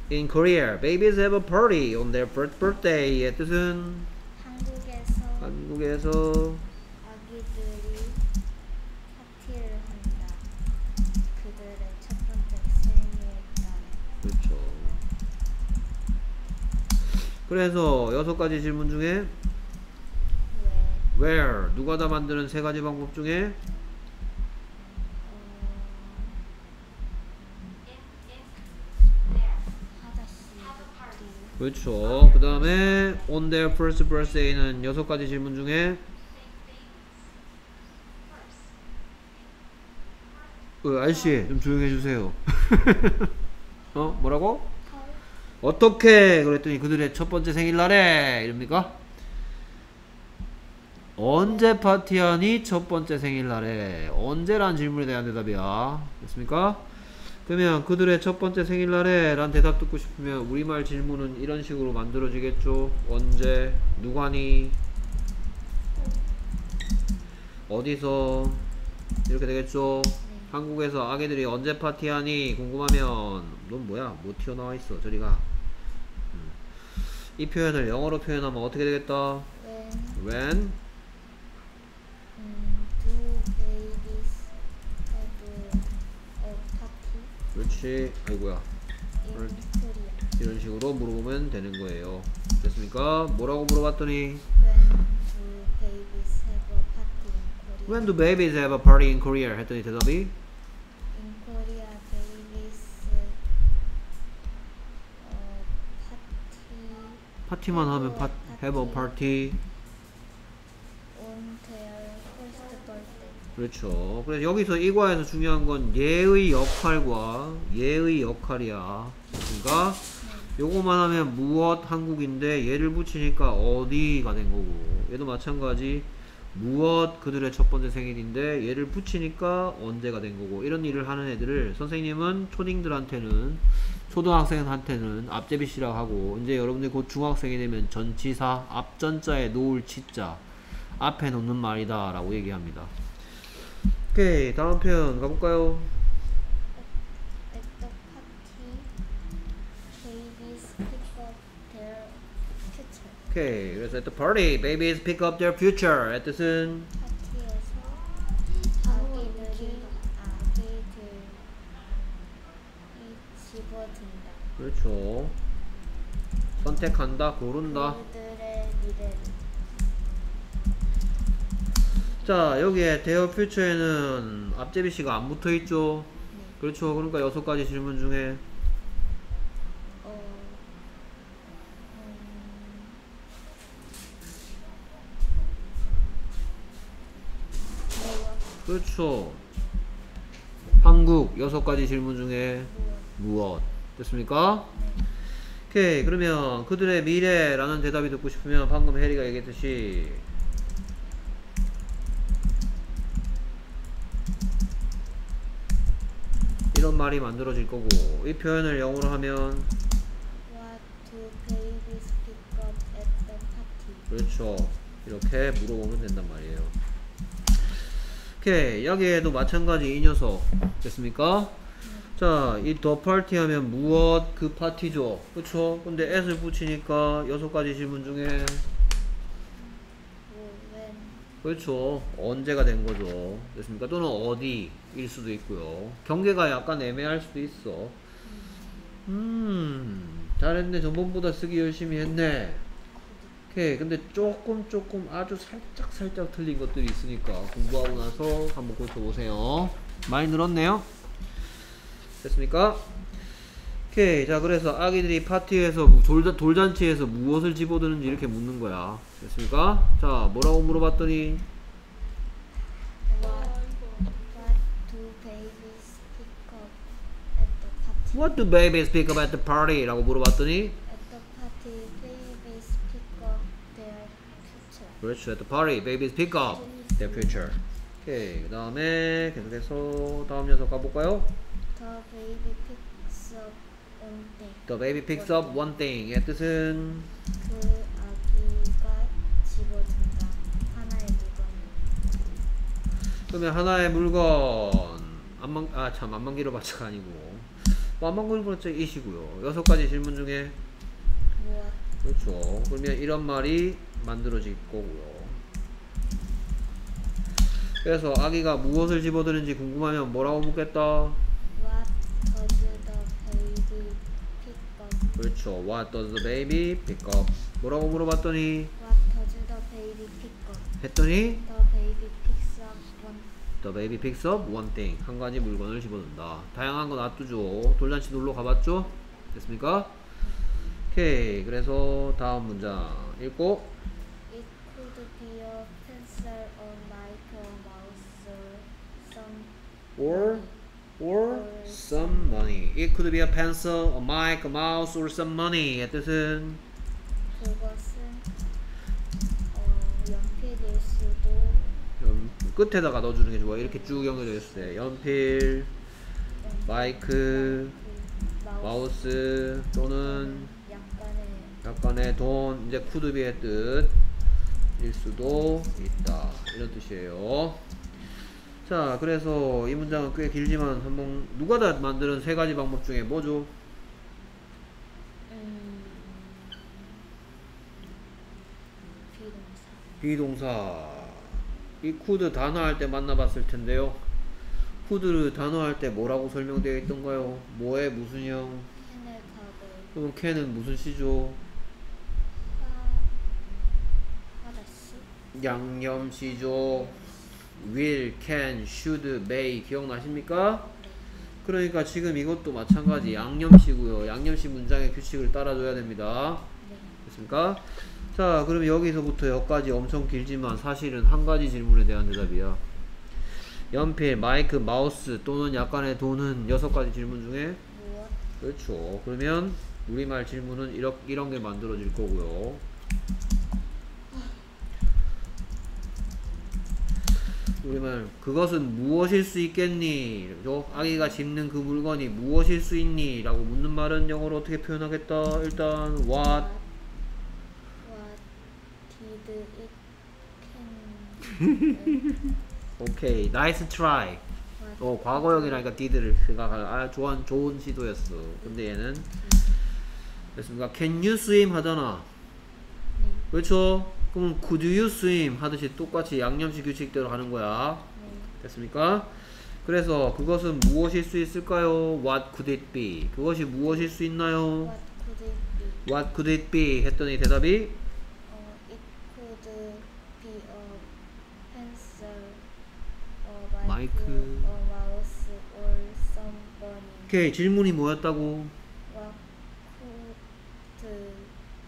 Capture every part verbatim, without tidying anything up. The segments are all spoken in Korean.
In Korea, babies have a party on their first birthday. 뜻은 한국에서 한국에서 아기들이 파티를 한다. 그들의 첫 번째 생일날. 그렇죠. 그래서 여섯 가지 질문 중에 왜? where 누가 다 만드는 세 가지 방법 중에 그렇죠. 그 다음에 on their first birthday는 여섯 가지 질문 중에 어, 아저씨 좀 조용히 해주세요. 어? 뭐라고? 어떻게 그랬더니 그들의 첫 번째 생일날에 이럽니까? 언제 파티하니 첫 번째 생일날에 언제란 질문에 대한 대답이야. 됐습니까? 그러면 그들의 첫 번째 생일날에 란 대답 듣고 싶으면 우리말 질문은 이런 식으로 만들어지겠죠. 언제, 누가니, 어디서 이렇게 되겠죠. 네. 한국에서 아기들이 언제 파티하니 궁금하면 넌 뭐야? 뭐 튀어나와 있어. 저리가. 음. 이 표현을 영어로 표현하면 어떻게 되겠다? When When 음, do babies have a party 그렇지. 아이고야. in Korea? 이런 식으로 물어보면 되는 거예요. 됐습니까? 뭐라고 물어봤더니 When do babies have a party in Korea? When do babies have a party in Korea? 했더니 대답이 In Korea, babies 어, 파티 파티만 하면 파, have a party. on their first birthday. 그렇죠. 그래서 여기서 이과에서 중요한 건 예의 역할과 예의 역할이야. 그러니까 요거만 하면 무엇 한국인데 얘를 붙이니까 어디가 된 거고, 얘도 마찬가지 무엇 그들의 첫 번째 생일인데 얘를 붙이니까 언제가 된 거고, 이런 일을 하는 애들을 선생님은 초딩들한테는 초등학생한테는 앞제비씨라고 하고, 이제 여러분들이 곧 중학생이 되면 전치사 앞전자에 놓을 치자 앞에 놓는 말이다 라고 얘기합니다. 오케이, 다음 표현 가볼까요? At the party, babies pick up their future. 오케이, 그래서 at the party, babies pick up their future. 의 뜻은 파티에서 아기들이 아기들이 집어든다. 그렇죠. 선택한다, 고른다. 그들의 미래를. 자, 여기에 대어 퓨처에는 앞제비씨가 안 붙어있죠. 네. 그렇죠. 그러니까 여섯 가지 질문 중에 어, 음, 그렇죠. 한국 여섯 가지 질문 중에 무엇, 무엇 됐습니까? 네. 오케이, 그러면 그들의 미래라는 대답이 듣고 싶으면 방금 해리가 얘기했듯이 이런 말이 만들어질 거고, 이 표현을 영어로 하면 What do babies pick up at the party? 그렇죠. 이렇게 물어보면 된단 말이에요. 오케이, 여기에도 마찬가지 이 녀석 됐습니까? 자, 이 더 파티 하면 무엇 그 파티죠. 그쵸? 근데 at을 붙이니까 여섯 가지 질문 중에 뭐, when, 그렇죠. 언제가 된 거죠. 됐습니까? 또는 어디일 수도 있고요. 경계가 약간 애매할 수도 있어. 음, 잘했네. 전번보다 쓰기 열심히 했네. 오케이. 근데 조금 조금 아주 살짝 살짝 틀린 것들이 있으니까 공부하고 나서 한번 고쳐보세요. 많이 늘었네요. 됐습니까? 오케이. 자, 그래서 아기들이 파티에서 돌, 돌잔치에서 무엇을 집어드는지 이렇게 묻는 거야. 됐습니까? 자, 뭐라고 물어봤더니 what, what do babies pick up at the party? What do babies pick up at the party? 라고 물어봤더니 At the party, babies pick up their future. 그렇죠. At the party, babies pick up their future. 오케이. 그 다음에 계속해서 다음 녀석 가볼까요? The baby picks up one thing. The baby picks up one thing. 의 뜻은 그 아기가 집어든다. 하나의 물건을. 그러면 하나의 물건 안만 아 참 안만기로 받쳐가 아니고 완방 그림으로째 it이고요. 여섯 가지 질문 중에 무엇 그렇죠. 그러면 이런 말이 만들어질 거고요. 그래서 아기가 무엇을 집어드는지 궁금하면 뭐라고 묻겠다? What does the baby pick up? 그렇죠. What does the baby pick up? 뭐라고 물어봤더니 What does the baby pick up? 했더니 The baby picks up one. The baby picks up one thing. 한 가지 물건을 집어든다. 다양한 거 놔두죠. 돌잔치 놀러 가봤죠? 됐습니까? 오케이. 그래서 다음 문장 읽고 It could be a pencil, a mic, a mouse, or some or or some money. It could be a pencil, a mic, a mouse, or some money. 의 뜻은 그것은 어, 연필일 수도 연, 끝에다가 넣어주는 게 좋아. 이렇게 쭉 연결되어 있을 때 연필, 마이크, 마우스 또는 약간의 약간의 돈, 이제 쿠드비의 뜻일 수도 있다. 이런 뜻이에요. 자, 그래서 이 문장은 꽤 길지만 한번 누가 다 만드는 세 가지 방법 중에 뭐죠? 음, 비동사 비동사. 이 쿠드 단어 할 때 만나봤을 텐데요. 쿠드 단어 할 때 뭐라고 설명되어 있던가요? 뭐에 무슨 형? 캔을 가고 그럼 캔은 무슨 시죠? 하 하다시 양념시죠. will, can, should, may 기억나십니까? 그러니까 지금 이것도 마찬가지 양념시고요. 양념시 문장의 규칙을 따라줘야 됩니다. 네. 됐습니까? 자, 그럼 여기서부터 여기까지 엄청 길지만 사실은 한 가지 질문에 대한 대답이야. 연필, 마이크, 마우스 또는 약간의 돈은 여섯 가지 질문 중에 무엇 그렇죠. 그러면 우리말 질문은 이런, 이런 게 만들어질 거고요. 우리말 그것은 무엇일 수 있겠니? 그죠? 아기가 집는 그 물건이 무엇일 수 있니? 라고 묻는 말은 영어로 어떻게 표현하겠다? 일단 what What did it can 오케이 나이스 트라이. 어 과거형이라니까 did를 생각할 아 좋은 좋은 시도였어. 근데 얘는 됐습니까? Can you swim 하잖아. 네. 그렇죠? 그럼 could you swim 하듯이 똑같이 양념식 규칙대로 하는 거야. 네. 됐습니까? 그래서 그것은 무엇일 수 있을까요? What could it be? 그것이 무엇일 수 있나요? What could it be? What could it be? 했더니 대답이 어, it could be a pencil, a mic, 마이크. a mouse, or some bunny. 오케이 질문이 뭐였다고? What could be?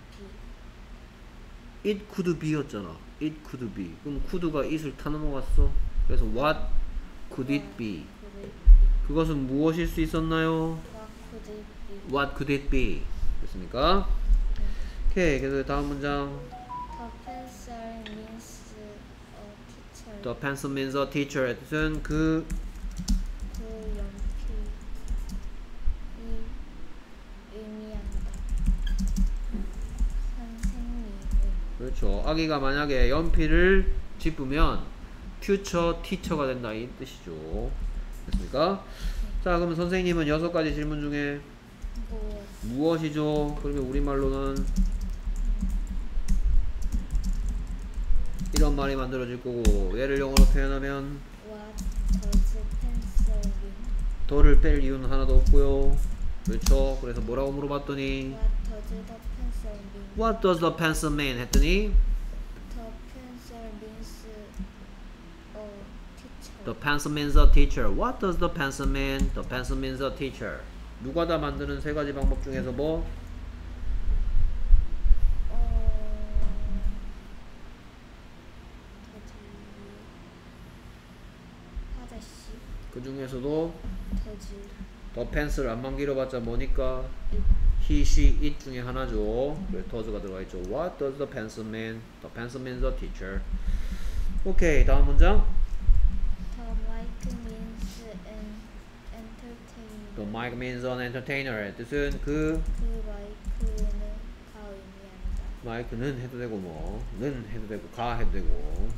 It could be였잖아. It could be. 그럼 could가 it을 타 넘어갔어. 그래서 what could it be? Could it be? 그것은 무엇일 수 있었나요? What could it be? What could it be? 됐습니까? 오케이 그래서 다음 문장 The pencil means a teacher. The pencil means a teacher. 뜻은 그 그 연필이 의미한다. 선생님을. 그렇죠. 아기가 만약에 연필을 짚으면 future teacher가 된다 이 뜻이죠. 됐습니까? 자 그럼 선생님은 여섯 가지 질문 중에 무엇? 무엇이죠? 그러면 우리말로는 이런 말이 만들어질 거고 얘를 영어로 표현하면 What does pencil mean? 더를 뺄 이유는 하나도 없고요. 그렇죠. 그래서 뭐라고 물어봤더니 What does the pencil What does the pencil mean? mean? 했더니 The pencil means a teacher. The pencil means a teacher. What does the pencil mean? The pencil means a teacher. 누가 다 만드는 세 가지 방법 중에서 뭐? 어, 더지 하다시 그 중에서도 더지 the pencil 안만 길어봤자 뭐니까? it he, she, it 중에 하나죠. 그래서 does가 들어가 있죠. What does the pencil mean? The pencil means a teacher. 오케이 다음 문장. The mic means an entertainer. The mic means an entertainer. 뜻은 그 그 마이크는 가 의미한다. 마이크는 해도 되고 뭐는 해도 되고 가 해도 되고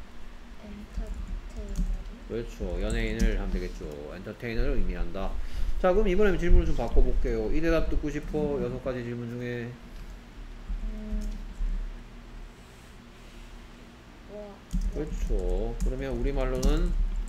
엔터테이너를 그렇죠. 연예인을 하면 되겠죠. 엔터테이너를 의미한다. 자, 그럼 이번에 질문을 좀 바꿔볼게요. 이 대답 듣고 싶어. 여섯 가지 질문 중에. 음, 와, 그렇죠. 그러면 우리말로는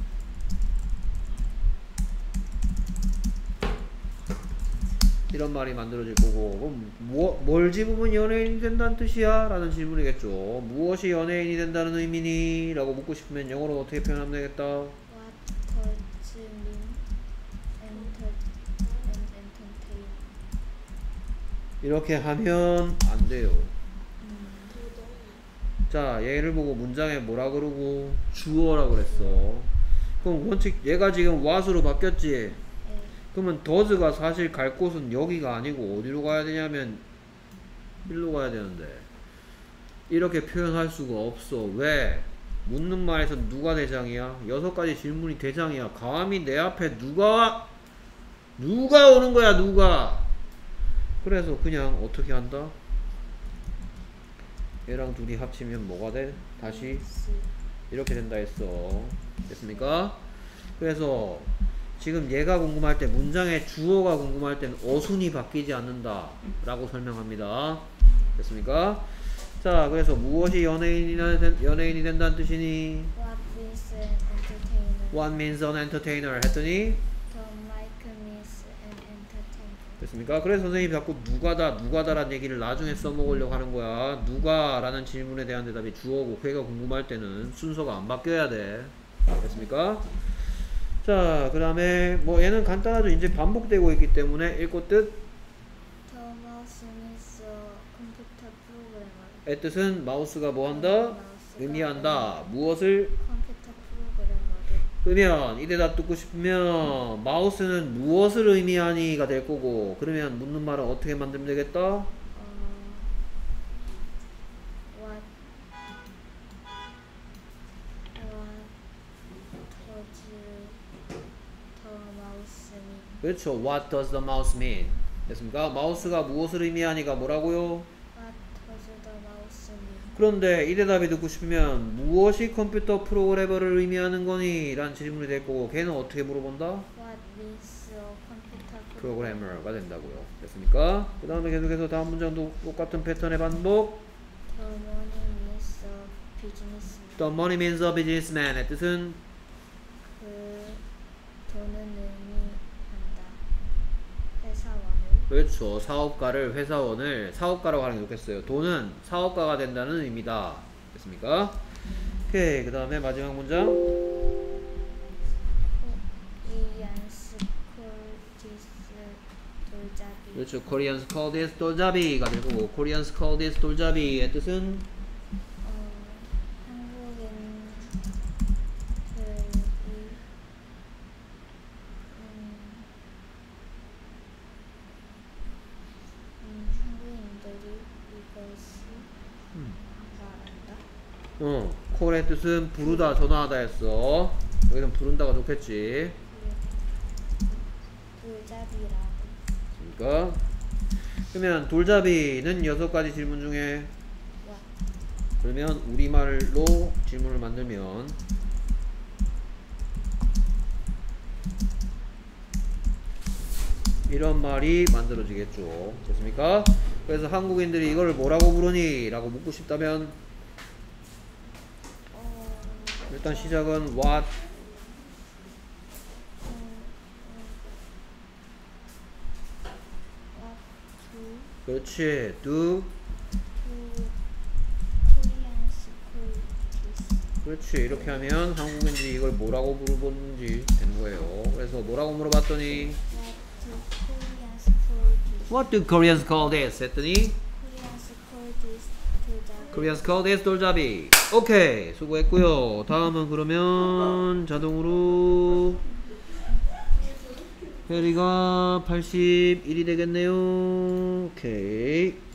이런 말이 만들어질 거고, 그럼 뭐, 뭘 집으면 연예인이 된다는 뜻이야? 라는 질문이겠죠. 무엇이 연예인이 된다는 의미니? 라고 묻고 싶으면 영어로 어떻게 표현하면 되겠다? what does mean enter and entertain? 이렇게 하면 안 돼요. 음, 자, 얘를 보고 문장에 뭐라 그러고 주어라 그랬어. 그럼 원칙 얘가 지금 what으로 바뀌었지? 예, 그러면 does가 사실 갈 곳은 여기가 아니고 어디로 가야 되냐면 일로 가야 되는데 이렇게 표현할 수가 없어. 왜? 묻는 말에서 누가 대장이야? 여섯 가지 질문이 대장이야. 감히 내 앞에 누가 누가 오는 거야, 누가? 그래서 그냥 어떻게 한다? 얘랑 둘이 합치면 뭐가 돼? 다시 C, 이렇게 된다 했어. 됐습니까? 그래서 지금 얘가 궁금할 때 문장의 주어가 궁금할 때는 어순이 바뀌지 않는다 라고 설명합니다. 됐습니까? 자, 그래서 무엇이 연예인이나 된- 연예인이 된다는 뜻이니? what is an entertainer? What means an entertainer 했더니 Tom like means an entertainer. 됐습니까? 그래서 선생님이 자꾸 누가다 누가다라는 얘기를 나중에 써먹으려고 하는 거야. 누가라는 질문에 대한 대답이 주어고 걔가 궁금할 때는 순서가 안 바뀌어야 돼. 됐습니까? 자, 그 다음에 뭐 얘는 간단하죠. 이제 반복되고 있기 때문에 읽고 뜻. Thomas is a computer programmer. 의 뜻은 마우스가 뭐 한다? 마우스가 의미한다. 무엇을? 컴퓨터 프로그래머를 그러면 이 대답 듣고 싶으면 마우스는 무엇을 의미하니가 될 거고, 그러면 묻는 말은 어떻게 만들면 되겠다? 어, what what does the mouse mean? 그렇죠. What does the mouse mean? 됐습니까? 마우스가 무엇을 의미하니가 뭐라고요? What does the mouse mean? 그런데 이 대답이 듣고 싶으면 무엇이 컴퓨터 프로그래머를 의미하는 거니? 라는 질문이 될 거고, 걔는 어떻게 물어본다? What is a computer 프로그래머가 된다고요. 됐습니까? 그 다음에 계속해서 다음 문장도 똑같은 패턴의 반복. The money means a businessman. The money means a businessman의 뜻은 그 돈은 의미한다. 회사원을. 그렇죠. 사업가를, 회사원을 사업가라고 하는 게 좋겠어요. 돈은 사업가가 된다는 의미다. 됐습니까? 오케이. 그 다음에 마지막 문장. Koreans call this 돌잡이. 그렇죠. Koreans call this 돌잡이가 될 거고, Koreans call this 돌잡이의 뜻은 어, 한국인들이 음, 음, 한국인들이 이것을 말한다. 어, call의 뜻은 부르다, 전화하다 했어. 여기는 부른다가 좋겠지. 돌잡이라고. 그러니까 그러면 돌잡이는 여섯 가지 질문 중에 와, 그러면 우리말로 질문을 만들면 이런 말이 만들어지겠죠. 됐습니까? 그래서 한국인들이 이걸 뭐라고 부르니? 라고 묻고 싶다면 어, 일단 시작은 what 어, 어, what to 그렇지 do to Korean school this. 그렇지 이렇게 하면 한국인들이 이걸 뭐라고 물어보는지 되는 거예요. 그래서 뭐라고 물어봤더니 What do Koreans call this? What do Koreans call this? 했더니 Koreans call this 돌잡이. Koreans call this 돌잡이. 오케이 수고했고요. 다음은 그러면 자동으로 해리가 팔십일이 되겠네요. 오케이.